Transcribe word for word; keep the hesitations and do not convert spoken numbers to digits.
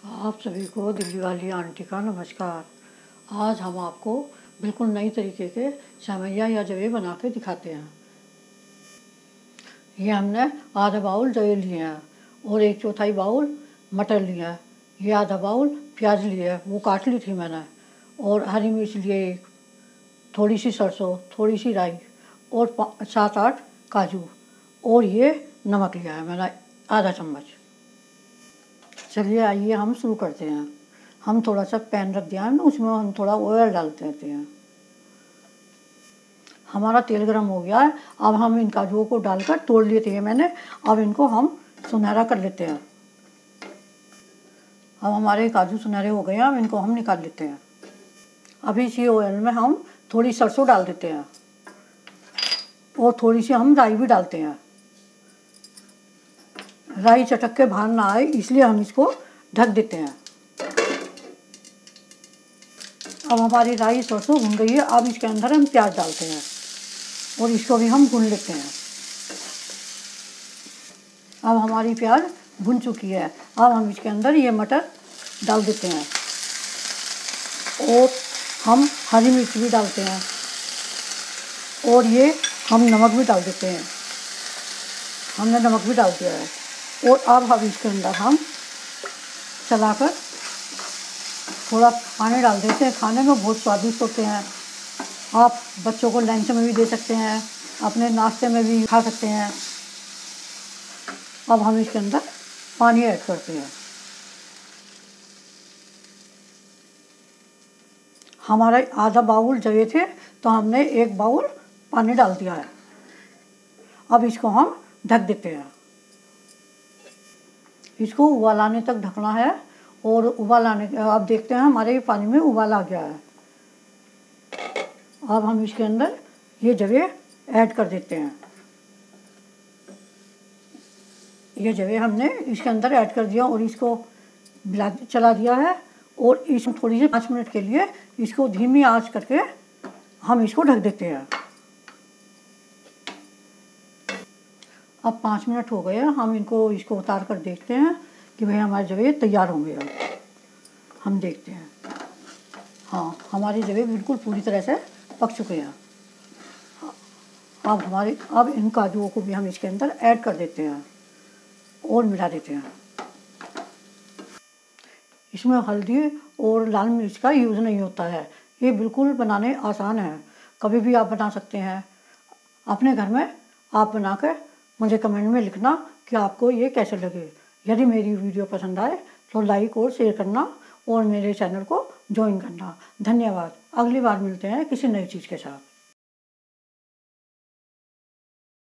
आप सभी को दिल्ली वाली आंटी का नमस्कार। आज हम आपको बिल्कुल नई तरीके के सेवैयाँ या जवे बना के दिखाते हैं। ये हमने आधा बाउल जवे लिए हैं और एक चौथाई बाउल मटर लिया है। ये आधा बाउल प्याज लिया है, वो काट ली थी मैंने, और हरी मिर्च लिए एक, थोड़ी सी सरसों, थोड़ी सी राई और सात आठ काजू, और ये नमक लिया है मैंने आधा चम्मच। चलिए आइए हम शुरू करते हैं। हम थोड़ा सा पैन रख दिया है, उसमें हम थोड़ा ऑयल डालते रहते हैं। हमारा तेल गरम हो गया है। अब हम इन काजुओं को डालकर तोड़ लिए थे मैंने। अब इनको हम सुनहरा कर लेते हैं। अब हमारे काजू सुनहरे हो गए हैं, अब इनको हम निकाल लेते हैं। अभी इसी ऑयल में हम थोड़ी सरसों डाल देते हैं और थोड़ी सी हम राई भी डालते हैं। राई चटक के बाहर ना आए इसलिए हम इसको ढक देते हैं। अब हमारी राई सरसों भुन गई है। अब इसके अंदर हम प्याज डालते हैं और इसको भी हम भून लेते हैं। अब हमारी प्याज भुन चुकी है। अब हम इसके अंदर ये मटर डाल देते हैं और हम हरी मिर्च भी डालते हैं और ये हम नमक भी डाल देते हैं। हमने नमक भी डाल दिया है और अब हम इसके अंदर हम चलाकर थोड़ा पानी डाल देते हैं। खाने में बहुत स्वादिष्ट होते हैं। आप बच्चों को लंच में भी दे सकते हैं, अपने नाश्ते में भी खा सकते हैं। अब हम इसके अंदर पानी ऐड करते हैं। हमारा आधा बाउल जवे थे तो हमने एक बाउल पानी डाल दिया है। अब इसको हम ढक देते हैं। इसको उबाल आने तक ढकना है और उबाल आने अब देखते हैं हमारे पानी में उबाल आ गया है। अब हम इसके अंदर ये जवे ऐड कर देते हैं। ये जवे हमने इसके अंदर ऐड कर दिया और इसको मिला चला दिया है और इस थोड़ी सी पाँच मिनट के लिए इसको धीमी आंच करके हम इसको ढक देते हैं। अब पाँच मिनट हो गए हैं। हम इनको इसको उतार कर देखते हैं कि भाई हमारे जवे तैयार होंगे। अब हम देखते हैं, हाँ हमारे जवे बिल्कुल पूरी तरह से पक चुके हैं। अब हमारे अब इन काजुओं को भी हम इसके अंदर ऐड कर देते हैं और मिला देते हैं। इसमें हल्दी और लाल मिर्च का यूज़ नहीं होता है। ये बिल्कुल बनाने आसान है, कभी भी आप बना सकते हैं। अपने घर में आप बनाकर मुझे कमेंट में लिखना कि आपको ये कैसे लगे। यदि मेरी वीडियो पसंद आए तो लाइक और शेयर करना और मेरे चैनल को ज्वाइन करना। धन्यवाद। अगली बार मिलते हैं किसी नई चीज़ के साथ।